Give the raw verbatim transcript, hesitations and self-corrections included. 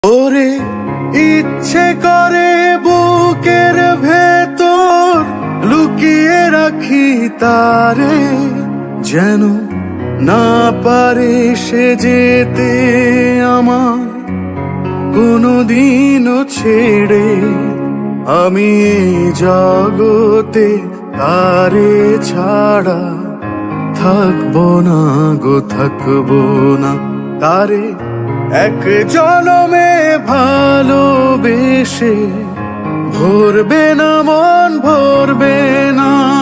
ওরে ইচ্ছে করে বুকের ভেতর লুকিয়ে রাখি তারে, যেন না পারে সে যেতে আমার কোনদিনও ছেড়ে। আমি এই জগতে তারে ছাড়া থাকবো না গো, থাকবো না। তারে এক জনমে ভালোবেসে ভরবে না মন, ভরবে না।